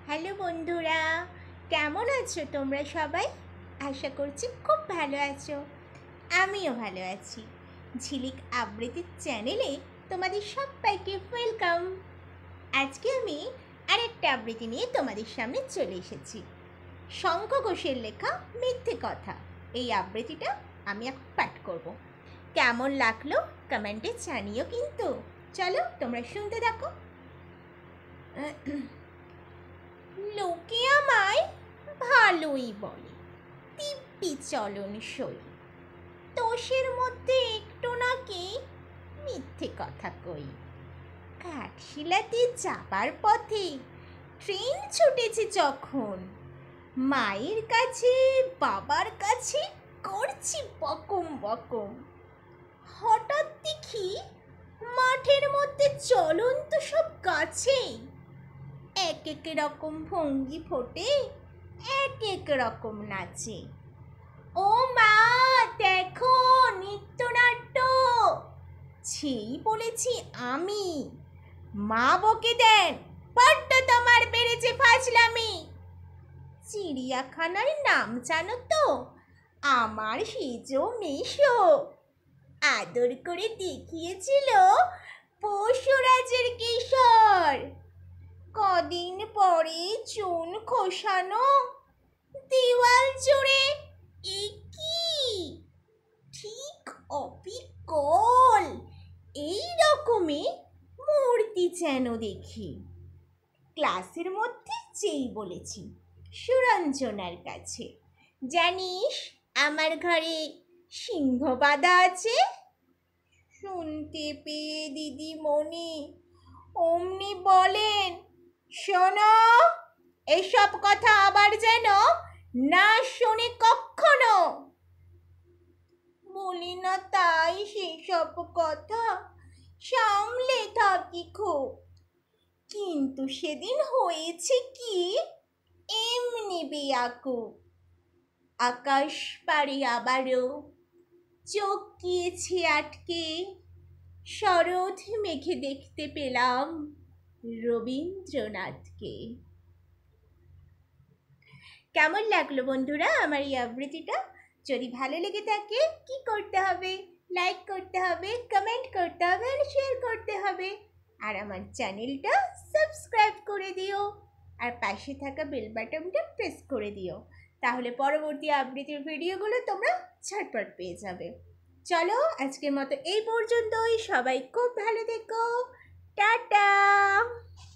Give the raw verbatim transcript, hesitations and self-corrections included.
Hello বন্ধুরা, কেমন আছো তোমরা সবাই? আশা করছি খুব ভালো আছো। আমিও ভালো আছি। ঝিলিক আবৃত্তির চ্যানেলে তোমাদের সবাইকে ওয়েলকাম। আজকে আমি আরেকটা আবৃত্তি নিয়ে তোমাদের সামনে চলে এসেছি। শঙ্খ ঘোষের লেখা মিথ্যে কথা। এই আবৃত্তিটা আমি এখন পাঠ করব। কেমন লাগলো কমেন্টে জানিও কিন্তু। চলো তোমরা শুনতে থাকো। লোকে আমায় ভালোই বলে, দিব্যি চলনসই। তোষের মধ্যে একটু নাকি মিথ্যে কথা কই। ঘাটশিলাতে যাবার পথে ট্রেন ছুটেছে যখন, মায়ের কাছে বাবার কাছে করছি বকম বকম। হঠাৎ দেখি মাঠের মধ্যে চলন্ত সব গাছে এক এক রকম ভঙ্গি ফোটে, এক এক রকম নাচে। ও মা দেখো নৃত্যনাট্য। সেই বলেছি আমি, মা বকে দেন, বড্ড তোমার বেড়েছে ফাজলামি। চিড়িয়াখানার নাম জানো তো? আমার সেজো মেশো আদর করে দেখিয়েছিল পশুরাজের কিশোর। কদিন পরে চুন খোসানো দেওয়াল জুড়ে একই ঠিক অবিকল এই রকমই মূর্তি যেন দেখি। ক্লাসের মধ্যে যেই বলেছি সুরঞ্জনার কাছে, জানিস আমার ঘরে সিংহ বাঁধা আছে। শুনতে পেয়ে দিদিমণি অমনি বলেন, শোনো, এসব কথা আবার যেন না শুনে কখনো। বলি না তাই সেসব কথা সামলে থাকি খুব, কিন্তু সেদিন হয়েছে কি এমনি বেয়াকুব। আকাশ পারে আবারও চোখ গিয়েছে আটকে, শরৎ মেঘে দেখতে পেলাম রবীন্দ্রনাথকে। কেমন লাগলো বন্ধুরা আমার এই আবৃত্তিটা? যদি ভালো লেগে থাকে কি করতে হবে? লাইক করতে হবে, কমেন্ট করতে হবে আর শেয়ার করতে হবে। আর আমার চ্যানেলটা সাবস্ক্রাইব করে দিও আর পাশে থাকা বেল বাটনটা প্রেস করে দিও, তাহলে পরবর্তী আবৃত্তির ভিডিওগুলো তোমরা ঝটপট পেয়ে যাবে। চলো আজকের মতো এই পর্যন্তই। সবাই খুব ভালো থেকো। টাটা।